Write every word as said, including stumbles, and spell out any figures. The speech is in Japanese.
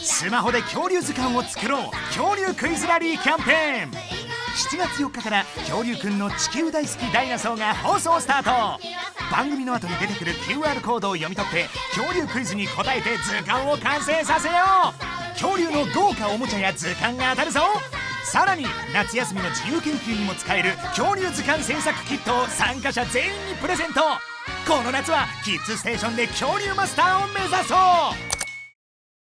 スマホで恐竜図鑑を作ろう恐竜クイズラリーキャンペーン。しちがつよっかから恐竜くんの地球大好きダイナソーが放送スタート。番組の後に出てくる キューアール コードを読み取って恐竜クイズに答えて図鑑を完成させよう。恐竜の豪華おもちゃや図鑑が当たるぞ。さらに夏休みの自由研究にも使える恐竜図鑑制作キットを参加者全員にプレゼント。この夏はキッズステーションで恐竜マスターを目指そう。